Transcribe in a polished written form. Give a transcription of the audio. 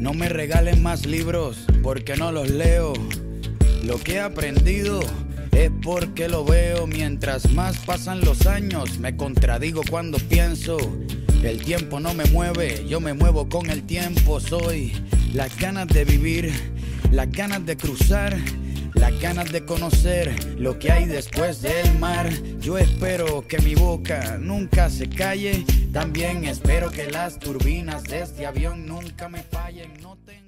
No me regalen más libros porque no los leo. Lo que he aprendido es porque lo veo. Mientras más pasan los años, me contradigo cuando pienso. El tiempo no me mueve, yo me muevo con el tiempo. Soy las ganas de vivir, las ganas de cruzar, las ganas de conocer lo que hay después del mar. Yo espero que mi boca nunca se calle. También espero que las turbinas de este avión nunca me fallen. No tengo